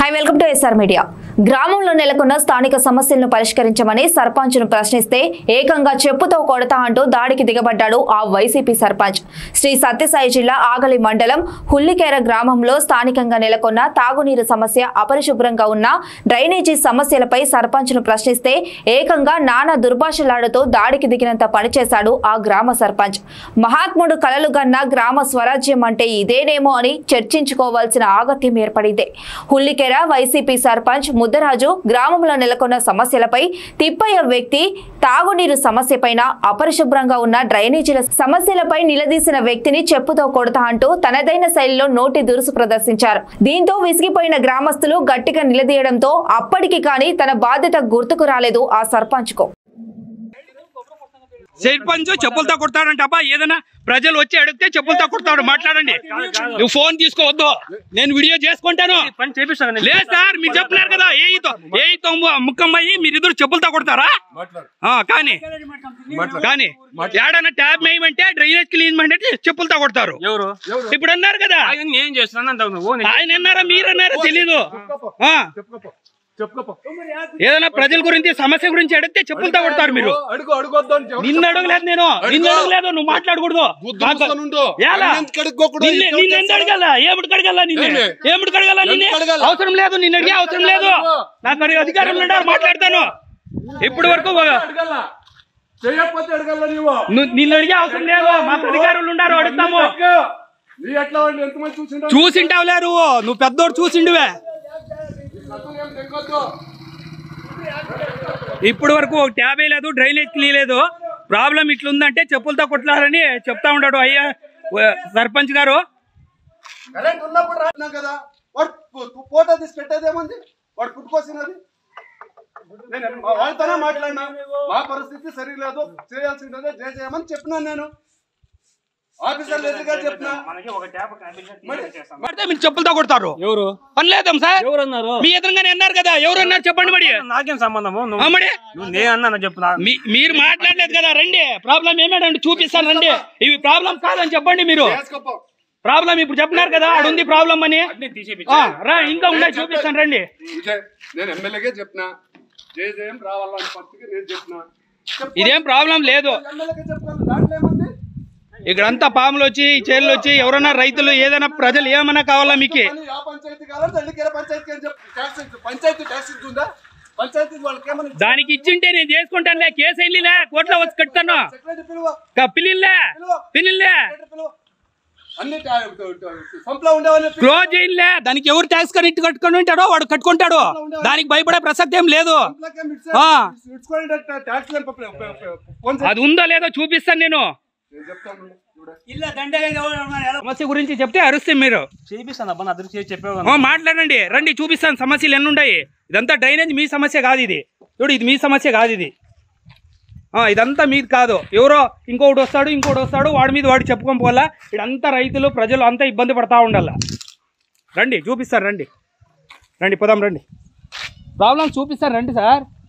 Hi welcome to S R media. గ్రామంలో నెలకొన్న స్థానిక సమస్యలను పరిష్కరించమని సర్పంచ్ను ప్రశ్నిస్తే ఏకంగా చెప్పుతో కొడతా అంటూ దాడికి దిగబడ్డాడు ఆ వైసీపీ సర్పంచ్. శ్రీ సత్యసాయి జిల్లా ఆగలి మండలం హుల్లికేర గ్రామంలో స్థానికంగా నెలకొన్న తాగునీరు సమస్య, అపరిశుభ్రంగా ఉన్న డ్రైనేజీ సమస్యలపై సర్పంచ్ను ప్రశ్నిస్తే ఏకంగా నానా దుర్భాషలాడుతూ దాడికి దిగినంత పనిచేశాడు ఆ గ్రామ సర్పంచ్. మహాత్ముడు కలలుగన్న గ్రామ స్వరాజ్యం అంటే ఇదేనేమో అని చర్చించుకోవాల్సిన ఆగత్యం ఏర్పడింది. హుల్లికేర వైసీపీ సర్పంచ్ ముద్దరాజు గ్రామంలో నెలకొన్న సమస్యలపై, తిప్పయ్య వ్యక్తి తాగునీరు సమస్యపైన, అపరిశుభ్రంగా ఉన్న డ్రైనేజీల సమస్యలపై నిలదీసిన వ్యక్తిని చెప్పుతో కొడతా అంటూ తనదైన శైలిలో నోటి దురుసు ప్రదర్శించారు. దీంతో విసిగిపోయిన గ్రామస్తులు గట్టిగా నిలదీయడంతో అప్పటికి కానీ తన బాధ్యత గుర్తుకు రాలేదు ఆ సర్పంచ్ కు. సర్పంచ్ చెప్పులతో కొడతాడంట. అబ్బా ఏదైనా ప్రజలు వచ్చి అడిగితే చెప్పులతో కొడతాడు. మాట్లాడండి. నువ్వు ఫోన్ తీసుకోవద్దు, నేను వీడియో చేసుకుంటాను. లేదు సార్, మీరు చెప్పలేరు కదా. ఏతో ముక్కమ్మాయి మీరిద్దరు చెప్పులతో కొడతారా? కానీ ఏడన్నా ట్యాబ్ వేయమంటే, డ్రైనేజ్ క్లీన్ అంటే చెప్పులతో కొడతారు. ఇప్పుడు అన్నారు కదా, ఆయన అన్నారా మీరన్నారా తెలీదు. ఏదైనా ప్రజల గురించి, సమస్య గురించి అడిగితే చెప్పులతో కొడతారు మీరు. నిన్ను అడగలేదు, నిన్ను అడగలేదు, నువ్వు మాట్లాడకూడదు. నిన్ను అడగల, ఏమిటి అడగల, ఏమిటి అడగల, అవసరం లేదు, నిన్ను అడిగే అవసరం లేదు. నాకు అడిగే అధికారం ఉన్నారు, మాట్లాడతాను. ఇప్పటి వరకు నిన్ను అడిగే అవసరం లేదు, మాకు అధికారులు ఉన్నారు, అడుగుతాము. చూసింటావు లేరు, నువ్వు పెద్దోడు చూసిండువే. ఇప్పటి వరకు ఒక ట్యాబ్ లేదు, డ్రైనేజ్ క్లీన్ లేదు. ప్రాబ్లం ఇట్లుందంటే చెప్పులతో కొట్లారని చెప్తా ఉన్నాడు అయ్యా సర్పంచ్ గారు. ఫోటో తీసి పెట్టేదేమంది, వాడు పుట్టుకొచ్చినది. వాళ్ళతోనే మాట్లాడినా, మా పరిస్థితి సరిలేదు, చేయాల్సిందే చేయమని చెప్పినాను నేను. ఆఫీసర్లు ఎదురుగా చెప్పినా మీరు చెప్పులతో కొడతారు. ఎవరు పని లేదాం సార్, ఎవరన్నారు? మీ ఎదురుగానే అన్నారు కదా, ఎవరు అన్నారు చెప్పండి. మరి నాకేం సంబంధము? చెప్తున్నా, మీరు మాట్లాడలేదు కదా. రండి, ప్రాబ్లం ఏమేడండి చూపిస్తాను, రండి. ఇవి ప్రాబ్లం కాదని చెప్పండి. మీరు ప్రాబ్లం ఇప్పుడు చెప్పినారు కదా, అడుంది ప్రాబ్లం అని. ఇంకా ఉన్నాయి, చూపిస్తాను, రండి. నేను ఎమ్మెల్యేగా చెప్పినా, జయం రావాలని పత్రిక నేను చెప్పినా, ఇదేం ప్రాబ్లం లేదు. ఎమ్మెల్యేగా చెప్పాను, దాంట్లో ఏముంది? ఇక్కడంతా పాములు వచ్చి, చేళ్ళు వచ్చి, ఎవరన్నా రైతులు ఏదైనా ప్రజలు ఏమన్నా కావాలా మీకు? దానికి ఇచ్చింటే నేను చేసుకుంటానులే, కేసు వెళ్ళిలే, కోర్టులో వచ్చి కట్టాను. పిల్లిలే క్లోజ్ చేయలే, దానికి ఎవరు ట్యాక్స్ కట్టుకొని ఉంటాడో వాడు కట్టుకుంటాడు. దానికి భయపడే ప్రసక్తి ఏం లేదు. అది ఉందో లేదో చూపిస్తాను నేను. సమస్య గురించి చెప్తే అరుస్తే మీరు మాట్లాడండి. రండి, చూపిస్తాను సమస్యలు ఎన్ని ఉన్నాయి. ఇదంతా డ్రైనేజ్ మీ సమస్య కాదు. ఇది చూడు, ఇది మీ సమస్య కాదు. ఇదంతా మీది కాదు. ఎవరో ఇంకొకటి వస్తాడు, వాడి మీద వాడు చెప్పుకోం పోలా. ఇదంతా రైతులు, ప్రజలు అంతా ఇబ్బంది పడతా ఉండాల. రండి, చూపిస్తారు, రండి పోదాం, రండి. ప్రాబ్లం చూపిస్తారు, రండి సార్.